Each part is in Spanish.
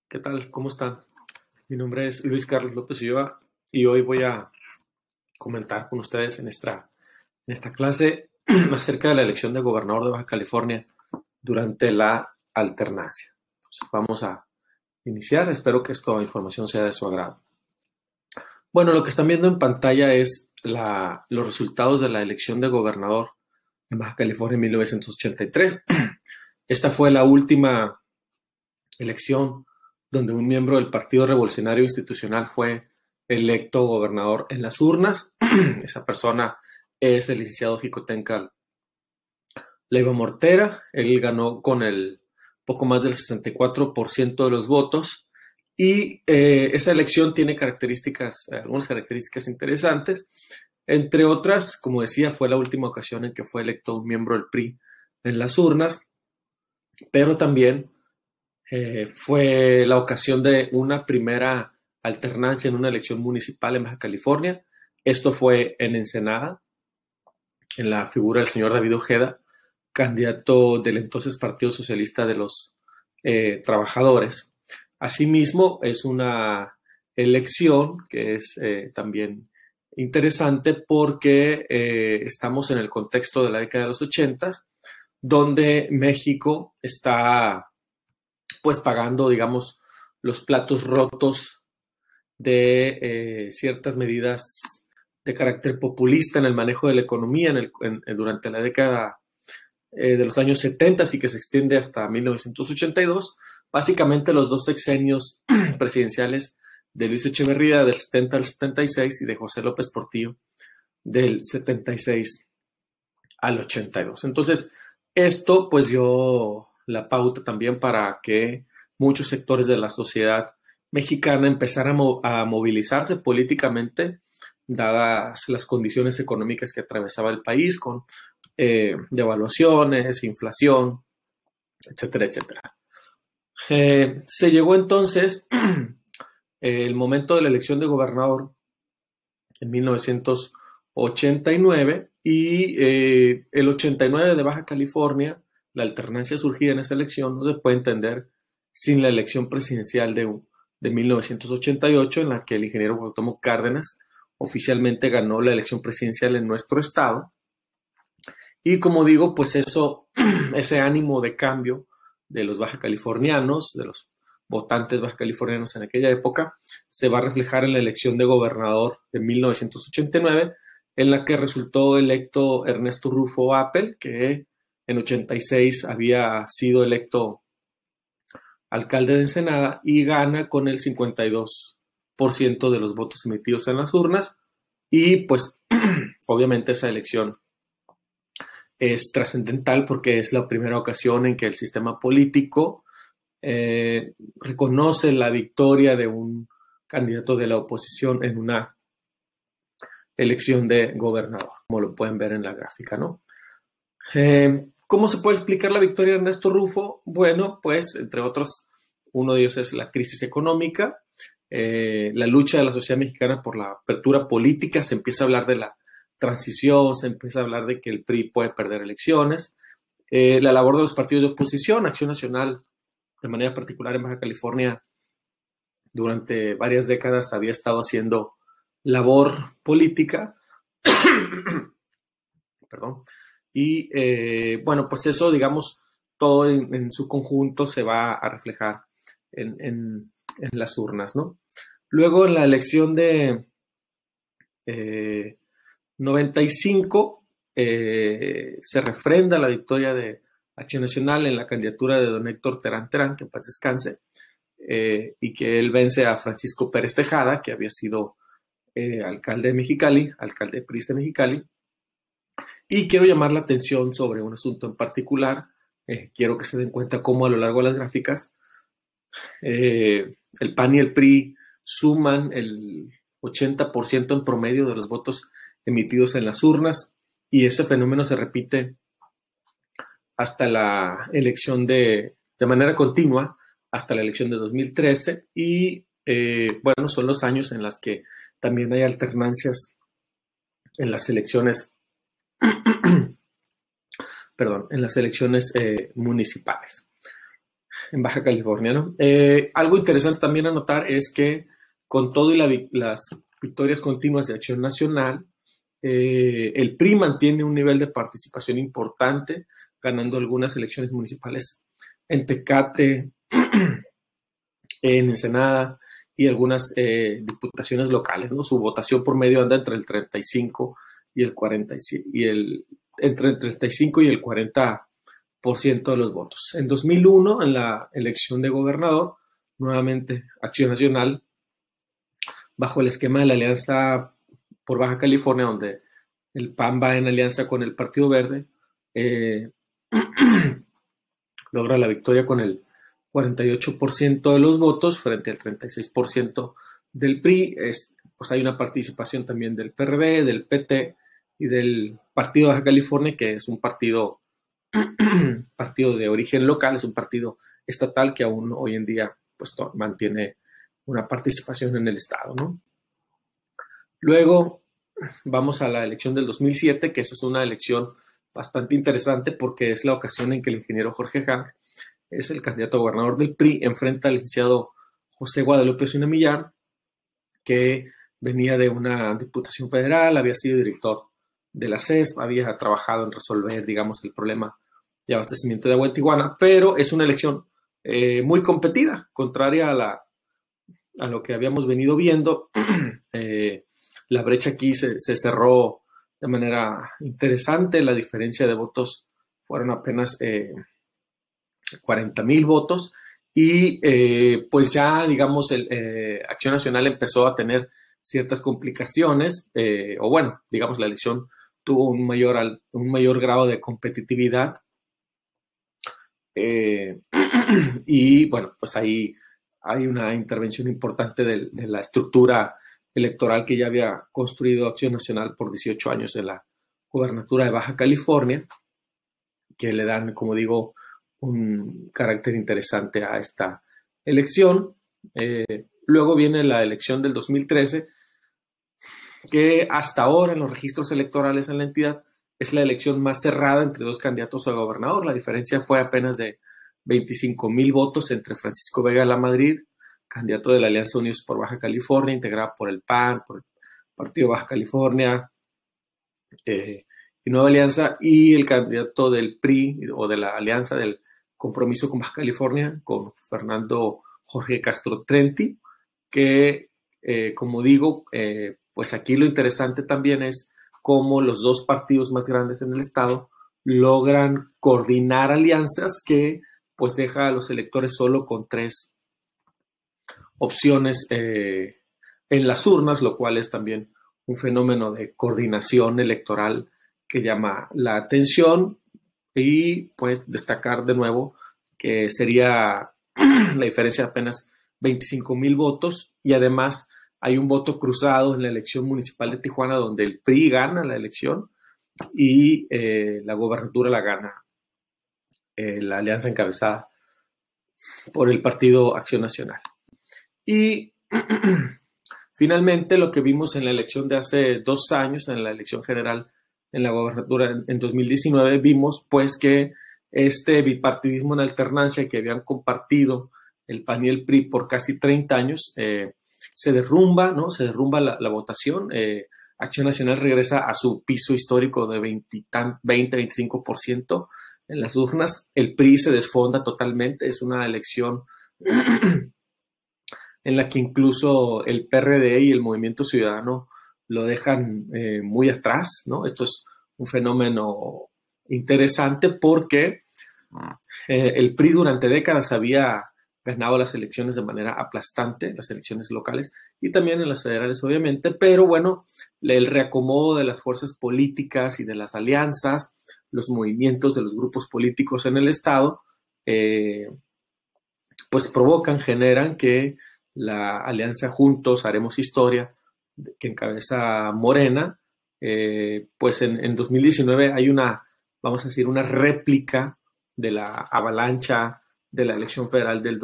¿Qué tal? ¿Cómo están? Mi nombre es Luis Carlos López Ulloa y hoy voy a comentar con ustedes en esta clase acerca de la elección de gobernador de Baja California durante la alternancia. Entonces vamos a iniciar. Espero que esta información sea de su agrado. Bueno, lo que están viendo en pantalla es los resultados de la elección de gobernador en Baja California en 1983. Esta fue la última elección donde un miembro del Partido Revolucionario Institucional fue electo gobernador en las urnas. Esa persona es el licenciado Jicotencal Leiva Mortera. Él ganó con el poco más del 64% de los votos y esa elección tiene algunas características interesantes. Entre otras, como decía, fue la última ocasión en que fue electo un miembro del PRI en las urnas, pero también fue la ocasión de una primera alternancia en una elección municipal en Baja California. Esto fue en Ensenada, en la figura del señor David Ojeda, candidato del entonces Partido Socialista de los Trabajadores. Asimismo, es una elección que es también interesante porque estamos en el contexto de la década de los 80, donde México está pues pagando, digamos, los platos rotos de ciertas medidas de carácter populista en el manejo de la economía durante la década de los años 70 y que se extiende hasta 1982. Básicamente los dos sexenios presidenciales de Luis Echeverría del 70 al 76 y de José López Portillo del 76 al 82. Entonces, esto pues dio la pauta también para que muchos sectores de la sociedad mexicana empezaran a movilizarse políticamente, dadas las condiciones económicas que atravesaba el país, con devaluaciones, inflación, etcétera, etcétera. Se llegó entonces el momento de la elección de gobernador en 1989 y el 89 de Baja California, la alternancia surgida en esa elección no se puede entender sin la elección presidencial de 1988, en la que el ingeniero Cuauhtémoc Cárdenas oficialmente ganó la elección presidencial en nuestro estado. Y como digo, pues ese ánimo de cambio de los baja californianos, de los votantes baja californianos en aquella época, se va a reflejar en la elección de gobernador de 1989, en la que resultó electo Ernesto Rufo Appel, que en 86 había sido electo alcalde de Ensenada y gana con el 52% de los votos emitidos en las urnas. Y pues obviamente esa elección es trascendental porque es la primera ocasión en que el sistema político reconoce la victoria de un candidato de la oposición en una elección de gobernador, como lo pueden ver en la gráfica, ¿no? ¿Cómo se puede explicar la victoria de Ernesto Rufo? Bueno, pues entre otros, uno de ellos es la crisis económica, la lucha de la sociedad mexicana por la apertura política. Se empieza a hablar de la transición, se empieza a hablar de que el PRI puede perder elecciones, la labor de los partidos de oposición. Acción Nacional, de manera particular en Baja California, durante varias décadas había estado haciendo labor política. Perdón. Y bueno, pues eso, digamos, todo en su conjunto se va a reflejar en las urnas, ¿no? Luego, en la elección de 95, se refrenda la victoria de Acción Nacional en la candidatura de don Héctor Terán Terán, que en paz descanse, y que él vence a Francisco Pérez Tejada, que había sido alcalde de Mexicali, alcalde priista de Mexicali. Y quiero llamar la atención sobre un asunto en particular. Quiero que se den cuenta cómo a lo largo de las gráficas el PAN y el PRI suman el 80% en promedio de los votos emitidos en las urnas, y ese fenómeno se repite hasta la elección de manera continua hasta la elección de 2013, y bueno, son los años en los que también hay alternancias en las elecciones perdón, en las elecciones municipales. en Baja California, ¿no? Algo interesante también a notar es que con todo y las victorias continuas de Acción Nacional, el PRI mantiene un nivel de participación importante, ganando algunas elecciones municipales en Tecate, en Ensenada y algunas diputaciones locales, ¿no? Su votación por medio anda entre el 35 y el 45 entre el 35 y el 40% de los votos. En 2001, en la elección de gobernador, nuevamente Acción Nacional, bajo el esquema de la Alianza por Baja California, donde el PAN va en alianza con el Partido Verde, logra la victoria con el 48% de los votos frente al 36% del PRI. Pues hay una participación también del PRD, del PT y del Partido de Baja California, que es un partido de origen local, es un partido estatal que aún hoy en día pues, mantiene una participación en el Estado, ¿no? Luego vamos a la elección del 2007, que esa es una elección bastante interesante porque es la ocasión en que el ingeniero Jorge Hank es el candidato a gobernador del PRI, enfrenta al licenciado José Guadalupe Ossuna Millán, que venía de una diputación federal, había sido director de la CESP, había trabajado en resolver, digamos, el problema de abastecimiento de agua en Tijuana, pero es una elección muy competida, contraria a lo que habíamos venido viendo. La brecha aquí se cerró de manera interesante, la diferencia de votos fueron apenas 40,000 votos y pues ya, digamos, Acción Nacional empezó a tener ciertas complicaciones, o bueno, digamos, la elección tuvo un mayor grado de competitividad y bueno, pues ahí hay una intervención importante de la estructura electoral que ya había construido Acción Nacional por 18 años de la gubernatura de Baja California, que le dan, como digo, un carácter interesante a esta elección. Luego viene la elección del 2013, que hasta ahora en los registros electorales en la entidad es la elección más cerrada entre dos candidatos a gobernador. La diferencia fue apenas de 25,000 votos entre Francisco Vega Lamadrid, candidato de la Alianza Unidos por Baja California, integrada por el PAN, por el Partido Baja California y Nueva Alianza, y el candidato del PRI o de la Alianza del Compromiso con Baja California, con Fernando Jorge Castro Trenti, que, como digo, pues aquí lo interesante también es cómo los dos partidos más grandes en el estado logran coordinar alianzas que pues deja a los electores solo con 3 opciones en las urnas, lo cual es también un fenómeno de coordinación electoral que llama la atención, y pues destacar de nuevo que sería la diferencia de apenas 25,000 votos, y además hay un voto cruzado en la elección municipal de Tijuana donde el PRI gana la elección y la gobernatura la gana la alianza encabezada por el Partido Acción Nacional. Y finalmente lo que vimos en la elección de hace 2 años, en la elección general en la gobernatura en 2019, vimos pues que este bipartidismo en alternancia que habían compartido el PAN y el PRI por casi 30 años se derrumba, ¿no? Se derrumba la votación. Acción Nacional regresa a su piso histórico de 20-25% en las urnas. El PRI se desfonda totalmente. Es una elección en la que incluso el PRD y el Movimiento Ciudadano lo dejan muy atrás, ¿no? Esto es un fenómeno interesante porque el PRI durante décadas había ganado las elecciones de manera aplastante, las elecciones locales y también en las federales, obviamente, pero bueno, el reacomodo de las fuerzas políticas y de las alianzas, los movimientos de los grupos políticos en el Estado, pues generan que la alianza Juntos Haremos Historia, que encabeza Morena, pues en 2019 hay vamos a decir, una réplica de la avalancha de la elección federal del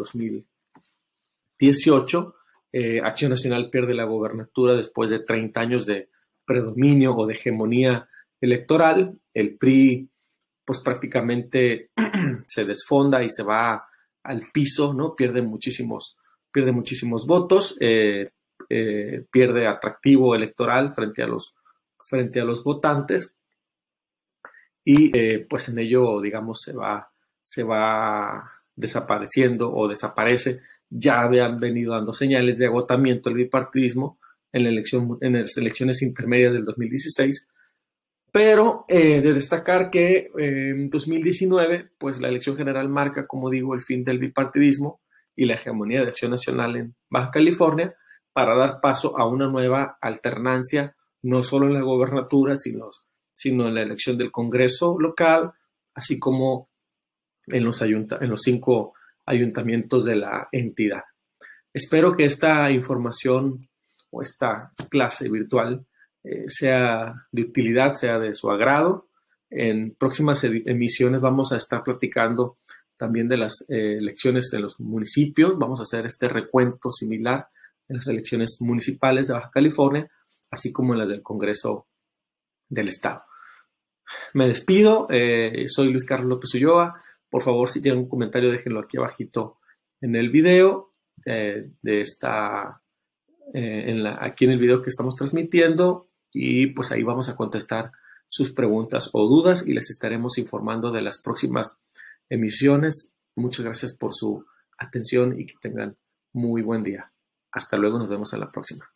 2018. Acción Nacional pierde la gobernatura después de 30 años de predominio o de hegemonía electoral. El PRI pues prácticamente se desfonda y se va al piso, ¿no? Pierde muchísimos votos, pierde atractivo electoral frente a los votantes, y pues en ello, digamos, se va desapareciendo o desaparece. Ya habían venido dando señales de agotamiento el bipartidismo en las elecciones intermedias del 2016, pero de destacar que en 2019, pues la elección general marca, como digo, el fin del bipartidismo y la hegemonía de Acción Nacional en Baja California, para dar paso a una nueva alternancia, no solo en la gobernatura, sino en la elección del Congreso local, así como en los 5 ayuntamientos de la entidad. Espero que esta información o esta clase virtual sea de utilidad, sea de su agrado. En próximas emisiones vamos a estar platicando también de las elecciones en los municipios. Vamos a hacer este recuento similar en las elecciones municipales de Baja California, así como en las del Congreso del Estado. Me despido. Soy Luis Carlos López Ulloa. Por favor, si tienen un comentario, déjenlo aquí abajito en el video aquí en el video que estamos transmitiendo, y pues ahí vamos a contestar sus preguntas o dudas y les estaremos informando de las próximas emisiones. Muchas gracias por su atención y que tengan muy buen día. Hasta luego, nos vemos en la próxima.